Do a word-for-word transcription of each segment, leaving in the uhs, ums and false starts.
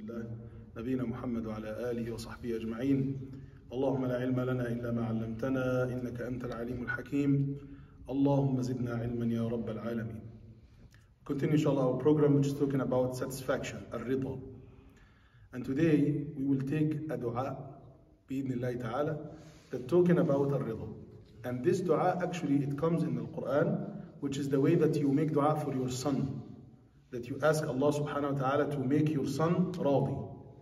الله نبينا محمد وعلى آله وصحبه أجمعين. اللهم لا علم لنا إلا ما علمتنا إنك أنت العليم الحكيم. اللهم زدنا علما يا رب العالمين. Continue inshallah our program which is talking about satisfaction, الرضا. And today we will take a dua بإذن الله تعالى that talking about الرضا. And this dua actually it comes in the Quran, which is the way that you make dua for your son. That you ask Allah subhanahu wa ta'ala to make your son radi.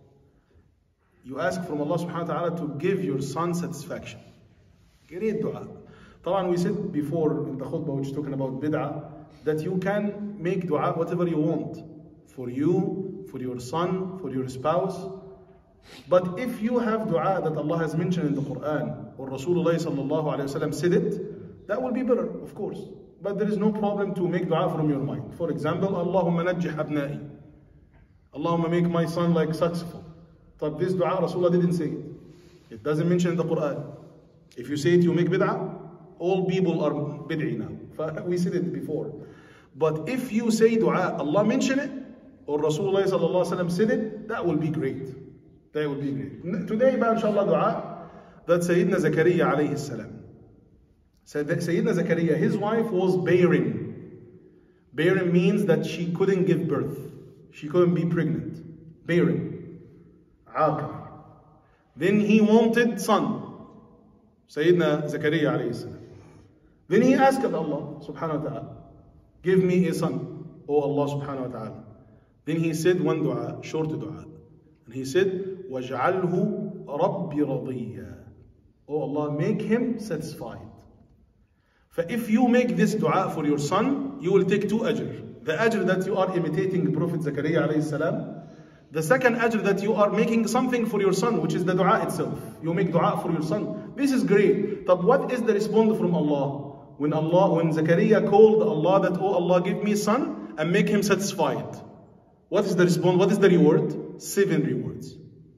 You ask from Allah subhanahu wa ta'ala to give your son satisfaction. Great dua. طبعا we said before in the khutbah which is talking about bid'ah that you can make dua whatever you want. For you, for your son, for your spouse. But if you have dua that Allah has mentioned in the Quran or Rasulullah sallallahu alayhi wa sallam said it, that will be better, of course. But there is no problem to make dua from your mind. For example, Allahumma najjih abna'i. Allahumma make my son like successful. But this dua, Rasulullah didn't say it. It doesn't mention in the Quran. If you say it, you make bid'ah. All people are bid'i now. We said it before. But if you say dua, Allah mentioned it, or Rasulullah sallallahu alaihi wasallam said it, that will be great. That will be great. Today, inshallah, dua that Sayyidina Zakaria alayhi salam. Sayyidina Zakaria, his wife was barren. Barren means that she couldn't give birth. She couldn't be pregnant. Barren. Aqar. Then he wanted son. Sayyidina Zakaria alayhi salam. Then he asked Allah subhanahu wa ta'ala, give me a son, O Allah subhanahu wa ta'ala. Then he said one dua, short dua. And he said, وَاجْعَلْهُ رَبِّ رَضِيًّا. O Allah, make him satisfied. For if you make this dua for your son, you will take two ajr. The ajr that you are imitating Prophet Zakaria alayhi salam. The second ajr that you are making something for your son, which is the dua itself. You make dua for your son. This is great. But what is the response from Allah? When Allah, when Zakaria called Allah that, oh Allah, give me a son and make him satisfied. What is the response? What is the reward? Seven rewards.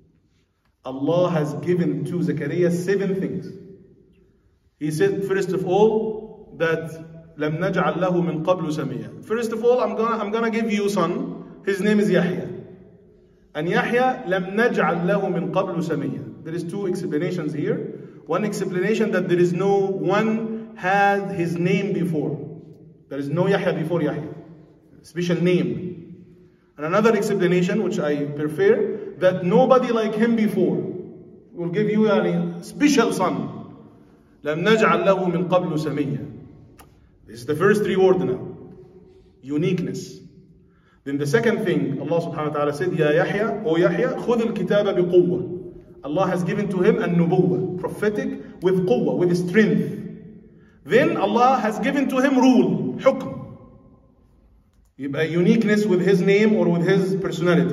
Allah has given to Zakaria seven things. He said, first of all, that لَمْ نَجْعَلْ لَهُ مِنْ قَبْلُ سَمِيًّا. First of all, I'm gonna, I'm gonna give you a son. His name is Yahya. And Yahya, لَمْ نَجْعَلْ لَهُ مِنْ قَبْلُ سَمِيًّا. There is two explanations here. One explanation that there is no one had his name before. There is no Yahya before Yahya. Special name. And another explanation, which I prefer, that nobody like him before will give you a special son. لَمْ نَجْعَلْ لَهُ مِنْ قَبْلُ سَمِيًّا. This is the first reward now. Uniqueness. Then the second thing, Allah subhanahu wa ta'ala said, Ya Yahya, O Yahya, خُذِ الْكِتَابَ بِقُوَّةٍ. Allah has given to him a nubuwwah, prophetic with quwwah, with strength. Then Allah has given to him rule, hukm. Yibqa uniqueness with his name or with his personality.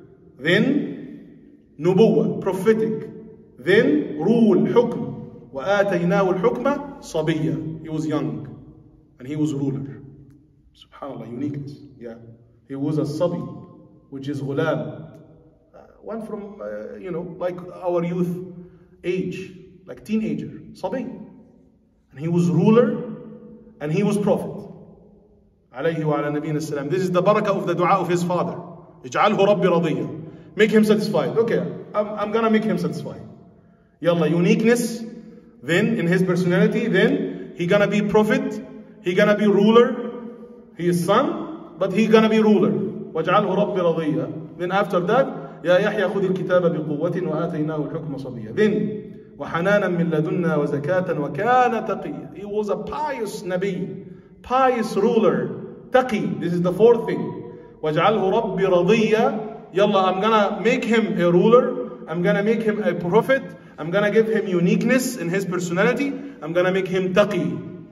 Then nubuwwah, prophetic. Then rule, hukm. وَآتَيْنَاهُ الْحُكْمَ صَبِيًّا. He was young and he was ruler. Subhanallah, uniqueness. Yeah. He was a sabi, which is ghulam. Uh, one from, uh, you know, like our youth age, like teenager, sabi. And he was ruler and he was prophet. Alayhi wa ala nabiyina salam. This is the barakah of the dua of his father. اجعله ربي رضيا. Make him satisfied. Okay, I'm, I'm gonna make him satisfied. Yalla, uniqueness. Then in his personality, then he gonna be prophet, he gonna be ruler, he is son, but he gonna be ruler. وَاجْعَلْهُ رَبِّ رَضِيًّا. Then after that, يَا يَحْيَا خُذِ الْكِتَابَ بِقُوَّةٍ وَآتَيْنَاهُ الْحُكْمَ صَبِيًّا. Then وَحَنَانًا مِنْ لَدُنَّا وَزَكَاةً وَكَانَ تَقِيًّا. He was a pious Nabi, pious ruler, taqi. This is the fourth thing. وَاجْعَلْهُ رَبِّ رَضِيًّا. Yalla, I'm gonna make him a ruler, I'm gonna make him a prophet, I'm gonna give him uniqueness in his personality. I'm gonna make him taqi.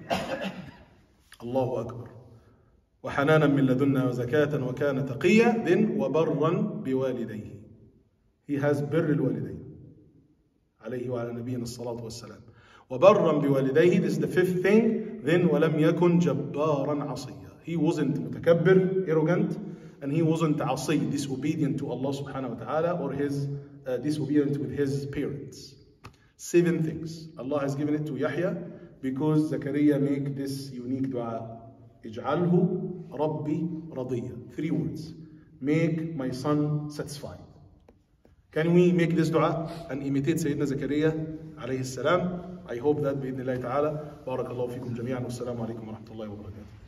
Allahu Akbar. وَحَنَانًا مِنْ لَدُنَّا وَزَكَاةً وَكَانَ تَقِيًّا. Then وَبَرًّا بِوَالِدَيْهِ. He has بِرِّ الْوَالِدَيْهِ. عليه وعلى نبينا الصلاة والسلام. وَبَرًّا بِوَالِدَيْهِ. This is the fifth thing. Then وَلَمْ يَكُنْ جَبَّارًا عَصِيًّا. He wasn't متكبر, arrogant, and he wasn't عصي, disobedient to Allah subhanahu wa ta'ala, or his uh, disobedient with his parents. Seven things. Allah has given it to Yahya because Zakaria make this unique dua. اجعله ربي رضيا. Three words. Make my son satisfied. Can we make this dua and imitate Sayyidina Zakaria alayhi salam? I hope that بإذن الله تعالى. بارك الله فيكم جميعا والسلام عليكم ورحمة الله وبركاته.